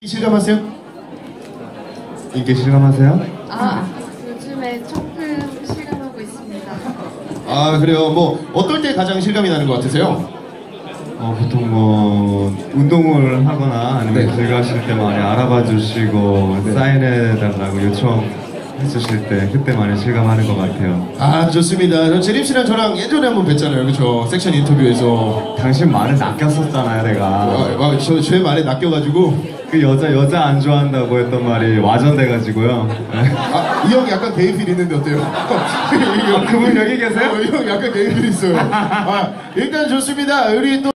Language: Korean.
실감하세요? 이게 실감하세요? 요즘에 조금 실감하고 있습니다. 아, 그래요? 뭐 어떨 때 가장 실감이 나는 것 같으세요? 보통 뭐 운동을 하거나 아니면 길 가실 때 많이 알아봐 주시고 사인해달라고 요청해 주실 때 그때 많이 실감하는 것 같아요. 아, 좋습니다. 저 제림 씨랑 저랑 예전에 한번 뵀잖아요, 그쵸? 섹션 인터뷰에서. 당신 말을 낚였었잖아요, 내가. 제 말에 낚여가지고. 그 여자 안 좋아한다고 했던 말이 와전돼가지고요. 이 형 약간 게이필 있는데 어때요? 그분 여기 계세요? 이 형 약간 게이필 있어요. 일단 좋습니다. 우리 또